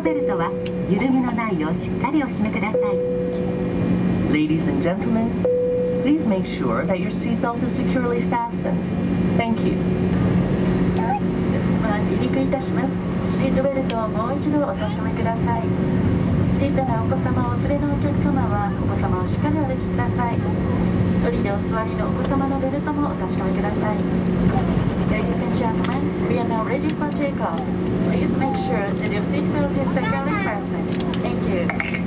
ベルトは緩みのないようしっかりお締めください。 Ladies and gentlemen, please make sure that your seatbelt is securely fastened. Thank you. 離陸いたします。シートベルトをもう一度お確かめください。小さなお子様をお連れのお客様はお子様をしっかりお抱きください。一人でお座りのお子様のベルトもお確かめください。Ladies and gentlemen, we are now ready for takeoff. Please make sure that your seatbelt is securely fastened. Thank you.